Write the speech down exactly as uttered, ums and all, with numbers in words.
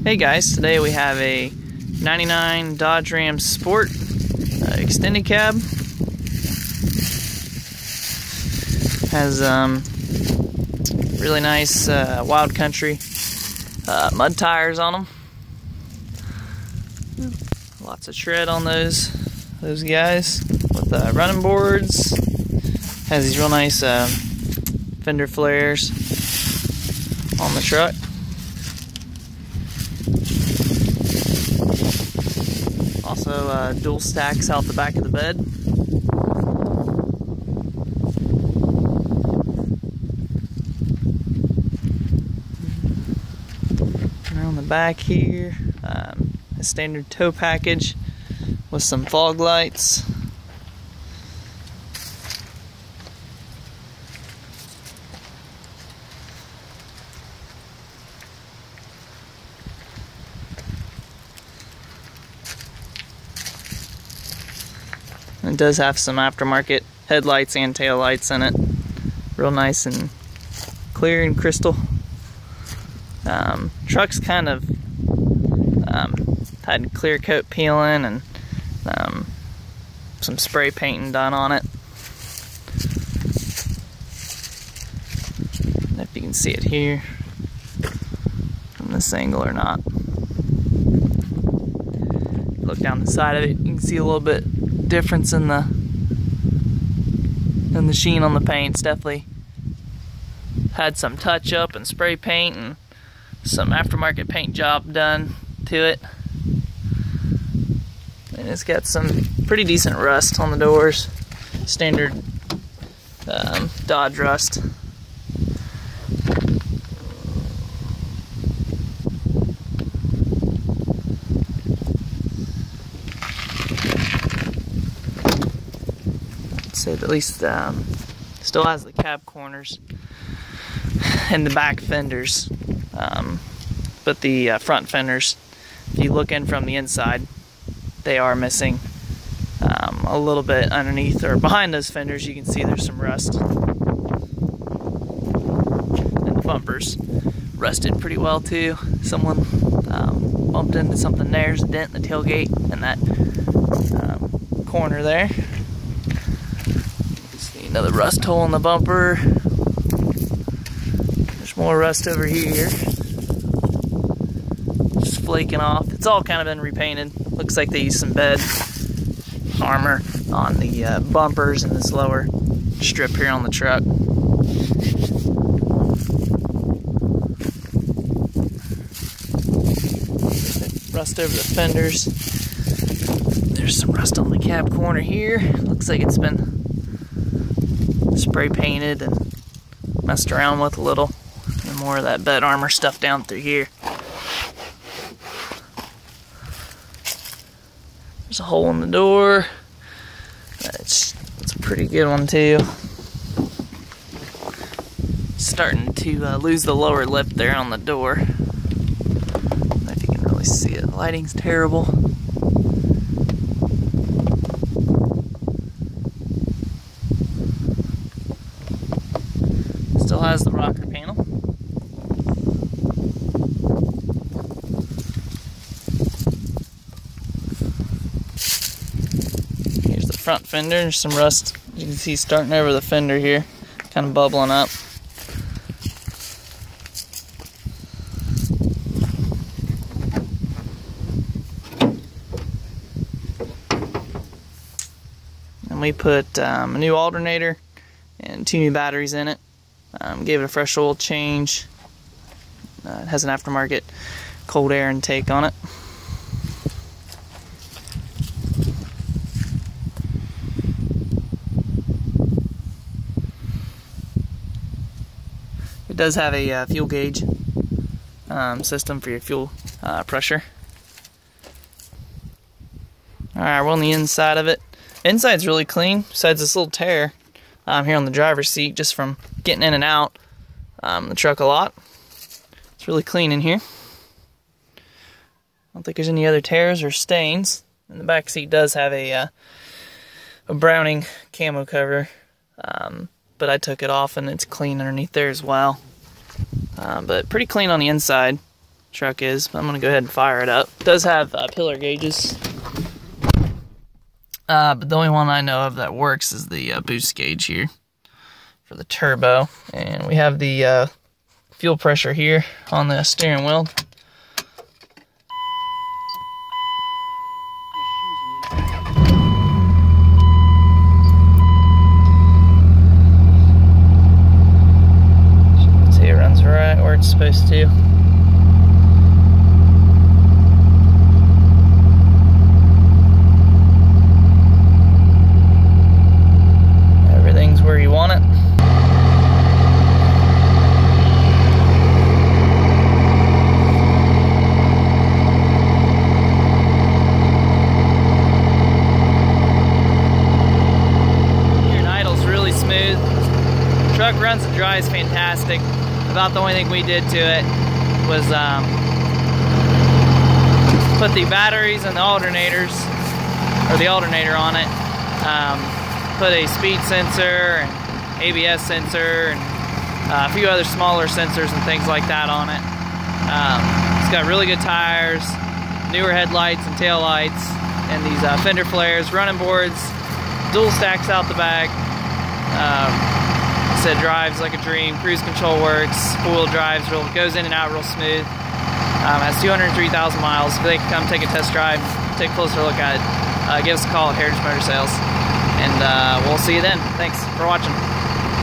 Hey guys, today we have a ninety-nine Dodge Ram Sport uh, extended cab. Has um, really nice uh, wild country uh, mud tires on them. Lots of tread on those those guys with uh, running boards. Has these real nice uh, fender flares on the truck. Also uh, dual stacks out the back of the bed. Around the back here, um, a standard tow package with some fog lights. It does have some aftermarket headlights and tail lights in it. Real nice and clear and crystal. Um, truck's kind of um, had clear coat peeling and um, some spray painting done on it. I don't know if you can see it here from this angle or not. Look down the side of it, you can see a little bit difference in the in the sheen on the paint. It's definitely had some touch up and spray paint and some aftermarket paint job done to it, and it's got some pretty decent rust on the doors, standard um, Dodge rust. So at least um, still has the cab corners and the back fenders, um, but the uh, front fenders, if you look in from the inside, they are missing um, a little bit underneath or behind those fenders. You can see there's some rust, and the bumpers rusted pretty well too. Someone um, bumped into something there. There's a dent in the tailgate and that um, corner there. Another rust hole in the bumper. There's more rust over here. Just flaking off. It's all kind of been repainted. Looks like they used some bed armor on the uh, bumpers and this lower strip here on the truck. Rust over the fenders. There's some rust on the cab corner here. Looks like it's been spray painted and messed around with a little, and more of that bed armor stuff down through here. There's a hole in the door. That's, that's a pretty good one too. Starting to uh, lose the lower lip there on the door. I don't know if you can really see it. The lighting's terrible. Still has the rocker panel. Here's the front fender. There's some rust you can see starting over the fender here, kind of bubbling up. And we put um, a new alternator and two new batteries in it. Um, gave it a fresh oil change. Uh, it has an aftermarket cold air intake on it. It does have a uh, fuel gauge um, system for your fuel uh, pressure. Alright, we're on the inside of it. Inside's really clean, besides this little tear um, here on the driver's seat, just from getting in and out um, the truck a lot. It's really clean in here. I don't think there's any other tears or stains. And the back seat does have a uh, a Browning camo cover, um, but I took it off and it's clean underneath there as well. Um, but pretty clean on the inside. truck is, but I'm gonna go ahead and fire it up. It does have uh, pillar gauges, uh, but the only one I know of that works is the uh, boost gauge here for the turbo. And we have the uh, fuel pressure here on the steering wheel. See, it runs right where it's supposed to. Everything's where you want it. Truck runs and drives fantastic. About the only thing we did to it was um, put the batteries and the alternators, or the alternator on it. Um, put a speed sensor and A B S sensor and uh, a few other smaller sensors and things like that on it. Um, it's got really good tires, newer headlights and tail lights, and these uh, fender flares, running boards, dual stacks out the back. Um, It drives like a dream. Cruise control works. Four-wheel drives, real goes in and out real smooth. Um, has two hundred three thousand miles. If they can come take a test drive, take a closer look at it, uh, give us a call at Heritage Motor Sales, and uh, we'll see you then. Thanks for watching.